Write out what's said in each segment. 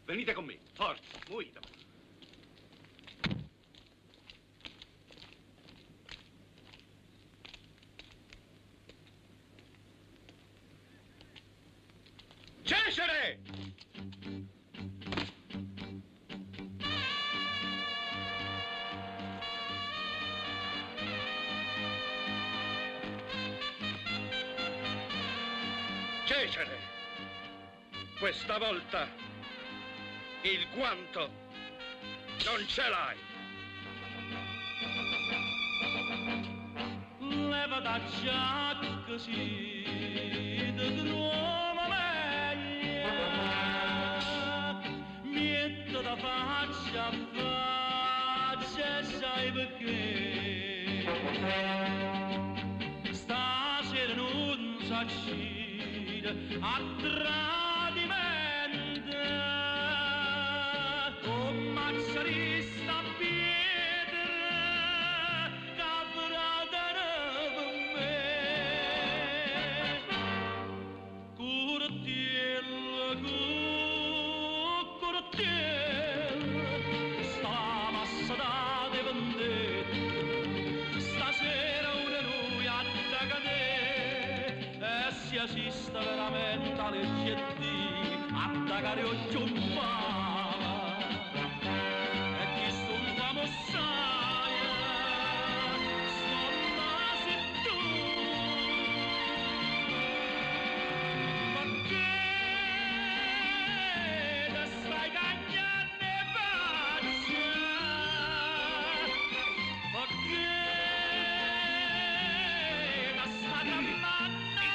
Venite con me, forza, muovete. Cesare! Cesare! Questa volta il guanto non ce l'hai! Leva da giacca sì, d'uomo meglio, metto da faccia a faccia, sai perché? Stasera non s'accide a tradimento, con mazzarista pietra, caprata per me. Curatiello, sta massa da vendetta, stasera una noi attacca te, e si assista veramente alle getti, attaccare occhio un fama, e chi sto famosaia, stonna tu. Ma che te stai cagnando e faccia? Ma che te stai cammando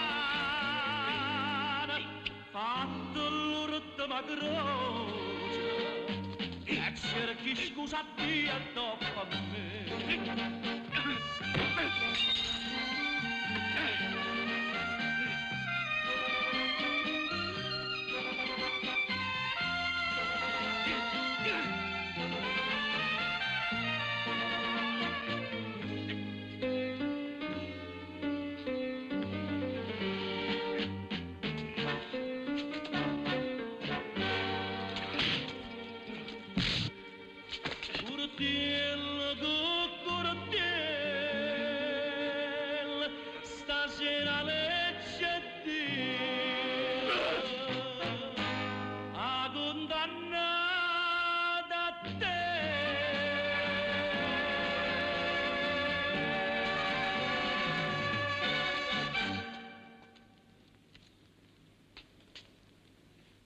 mano? Fatto l'ultima croce e cerchi scusa Dio dopo a me.